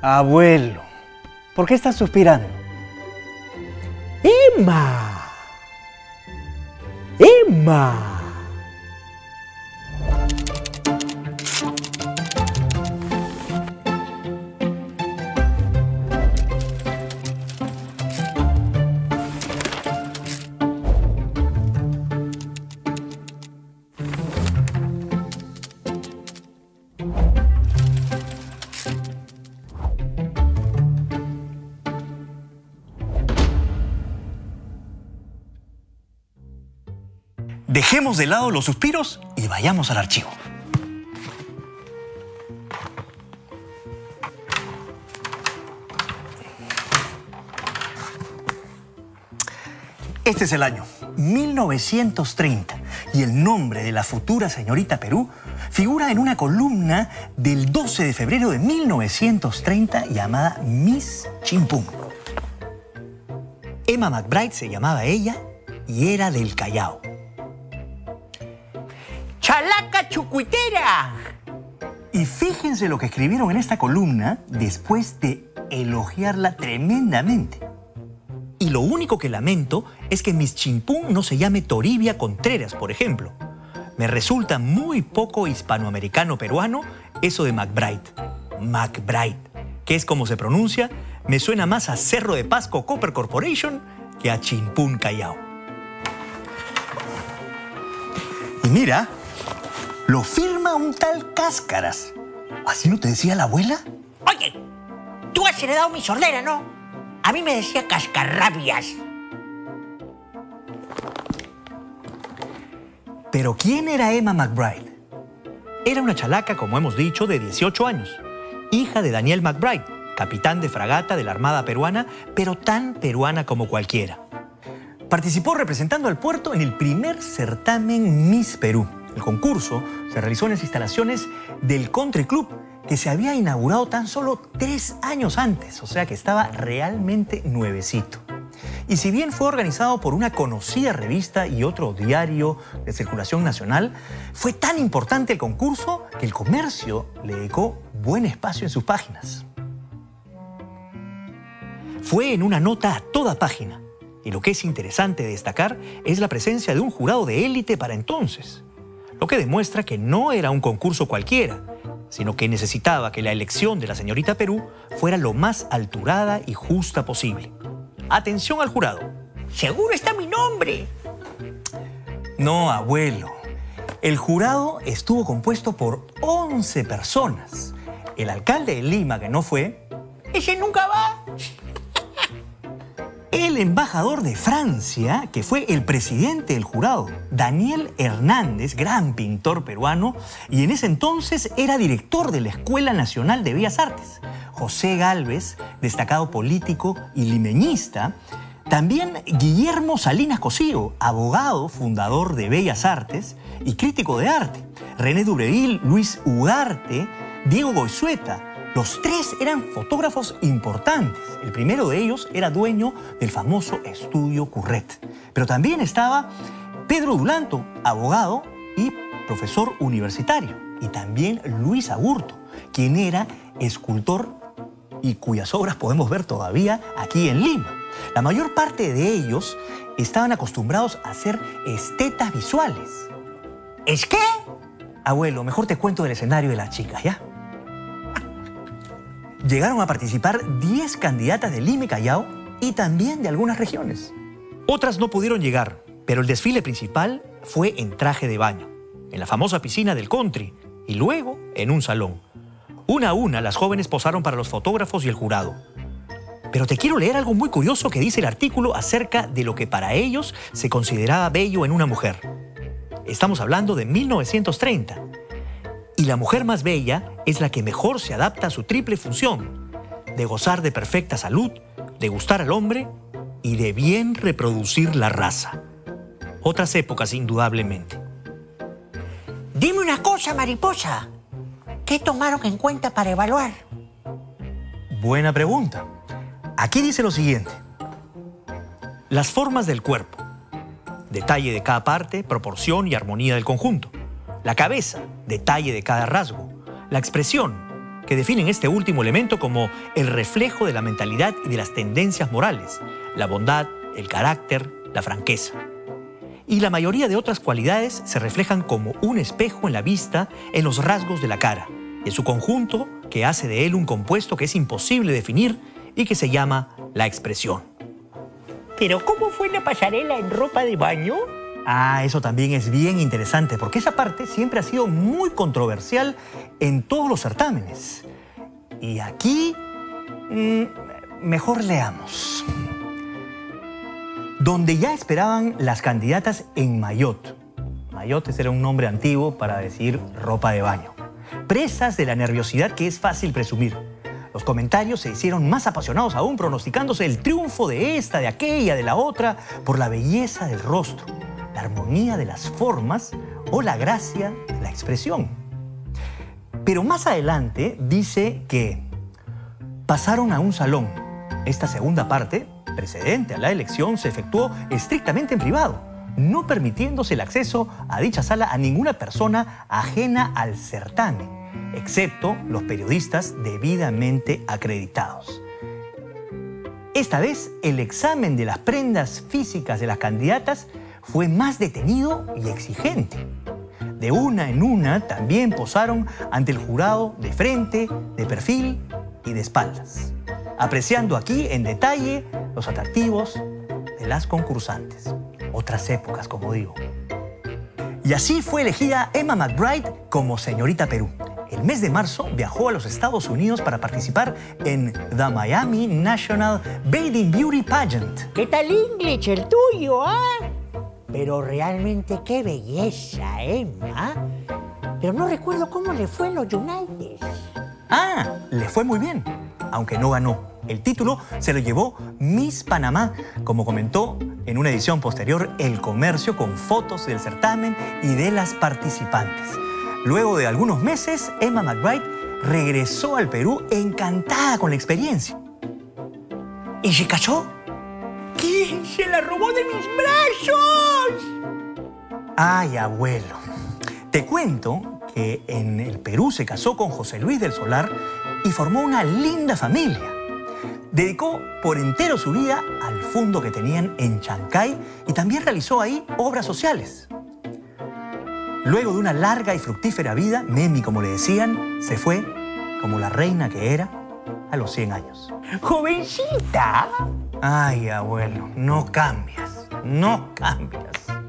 Abuelo, ¿por qué estás suspirando? ¡Emma! ¡Emma! Dejemos de lado los suspiros y vayamos al archivo. Este es el año 1930 y el nombre de la futura señorita Perú figura en una columna del 12 de febrero de 1930 llamada Miss Chimpún. Emma McBride se llamaba ella y era del Callao. ¡Chalaca chucuitera! Y fíjense lo que escribieron en esta columna después de elogiarla tremendamente. Y lo único que lamento es que Miss Chimpún no se llame Toribia Contreras, por ejemplo. Me resulta muy poco hispanoamericano peruano eso de McBride. McBride, que es como se pronuncia, me suena más a Cerro de Pasco Copper Corporation que a Chimpún Callao. Y mira, lo firma un tal Cáscaras. ¿Así no te decía la abuela? Oye, tú has heredado mi sordera, ¿no? A mí me decía Cascarrabias. ¿Pero quién era Emma McBride? Era una chalaca, como hemos dicho, de 18 años. Hija de Daniel McBride, capitán de fragata de la Armada peruana, pero tan peruana como cualquiera. Participó representando al puerto en el primer certamen Miss Perú. El concurso se realizó en las instalaciones del Country Club, que se había inaugurado tan solo 3 años antes, o sea que estaba realmente nuevecito. Y si bien fue organizado por una conocida revista y otro diario de circulación nacional, fue tan importante el concurso que el comercio le dedicó buen espacio en sus páginas. Fue en una nota a toda página, y lo que es interesante destacar es la presencia de un jurado de élite para entonces, lo que demuestra que no era un concurso cualquiera, sino que necesitaba que la elección de la señorita Perú fuera lo más alturada y justa posible. Atención al jurado. Seguro está mi nombre. No, abuelo. El jurado estuvo compuesto por 11 personas. El alcalde de Lima, que no fue, Ese nunca va. el embajador de Francia, que fue el presidente del jurado, Daniel Hernández, gran pintor peruano, y en ese entonces era director de la Escuela Nacional de Bellas Artes, José Gálvez, destacado político y limeñista, también Guillermo Salinas Cosío, abogado, fundador de Bellas Artes y crítico de arte, René Dubreville, Luis Ugarte, Diego Goizueta. Los 3 eran fotógrafos importantes. El primero de ellos era dueño del famoso estudio Curret. Pero también estaba Pedro Dulanto, abogado y profesor universitario. Y también Luis Agurto, quien era escultor y cuyas obras podemos ver todavía aquí en Lima. La mayor parte de ellos estaban acostumbrados a hacer estetas visuales. ¿Es qué? Abuelo, mejor te cuento del escenario de las chicas, ¿ya? Llegaron a participar 10 candidatas de Lima y Callao y también de algunas regiones. Otras no pudieron llegar, pero el desfile principal fue en traje de baño, en la famosa piscina del country y luego en un salón. Una a una, las jóvenes posaron para los fotógrafos y el jurado. Pero te quiero leer algo muy curioso que dice el artículo acerca de lo que para ellos se consideraba bello en una mujer. Estamos hablando de 1930. Y la mujer más bella es la que mejor se adapta a su triple función, de gozar de perfecta salud, de gustar al hombre y de bien reproducir la raza. Otras épocas, indudablemente. Dime una cosa, mariposa. ¿Qué tomaron en cuenta para evaluar? Buena pregunta. Aquí dice lo siguiente. Las formas del cuerpo. Detalle de cada parte, proporción y armonía del conjunto. La cabeza, detalle de cada rasgo. La expresión, que definen este último elemento como el reflejo de la mentalidad y de las tendencias morales, la bondad, el carácter, la franqueza. Y la mayoría de otras cualidades se reflejan como un espejo en la vista, en los rasgos de la cara, y en su conjunto que hace de él un compuesto que es imposible definir y que se llama la expresión. ¿Pero cómo fue la pasarela en ropa de baño? Ah, eso también es bien interesante, porque esa parte siempre ha sido muy controversial en todos los certámenes. Y aquí, mejor leamos. Donde ya esperaban las candidatas en maillot. Maillot era un nombre antiguo para decir ropa de baño. Presas de la nerviosidad que es fácil presumir. Los comentarios se hicieron más apasionados aún, pronosticándose el triunfo de esta, de aquella, de la otra, por la belleza del rostro, la armonía de las formas o la gracia de la expresión. Pero más adelante dice que pasaron a un salón. Esta segunda parte, precedente a la elección, se efectuó estrictamente en privado, no permitiéndose el acceso a dicha sala a ninguna persona ajena al certamen, excepto los periodistas debidamente acreditados. Esta vez, el examen de las prendas físicas de las candidatas fue más detenido y exigente. De una en una también posaron ante el jurado de frente, de perfil y de espaldas, apreciando aquí en detalle los atractivos de las concursantes. Otras épocas, como digo. Y así fue elegida Emma McBride como señorita Perú. El mes de marzo viajó a los Estados Unidos para participar en The Miami National Bathing Beauty Pageant. ¿Qué tal English, el tuyo, Pero realmente qué belleza, Emma. Pero no recuerdo cómo le fue en los United. Ah, le fue muy bien, aunque no ganó. El título se lo llevó Miss Panamá, como comentó en una edición posterior El Comercio, con fotos del certamen y de las participantes. Luego de algunos meses, Emma McBride regresó al Perú encantada con la experiencia. ¿Y se casó? ¿Quién se la robó de mis brazos? Ay, abuelo. Te cuento que en el Perú se casó con José Luis del Solar y formó una linda familia. Dedicó por entero su vida al fondo que tenían en Chancay y también realizó ahí obras sociales. Luego de una larga y fructífera vida, Memi, como le decían, se fue, como la reina que era, a los 100 años. ¡Jovencita! Ay, abuelo, no cambias, no cambias.